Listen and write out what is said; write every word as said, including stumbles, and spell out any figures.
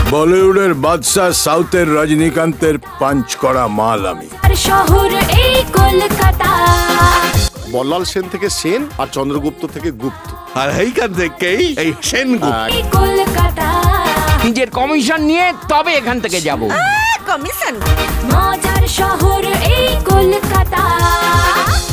বলিউডের বাদশাহ, সাউথের রজনীকান্তের পাঞ্চ করা মাল আমি। শহর এই কলকাতা। বল্লাল সেন থেকে সেন আর চন্দ্রগুপ্ত থেকে গুপ্ত, আর এইখান থেকেই এই সেনগুপ্ত। কলকাতা নিজের কমিশন নিয়ে তবে এখান থেকে যাব। কমিশন মজার শহর এই কলকাতা।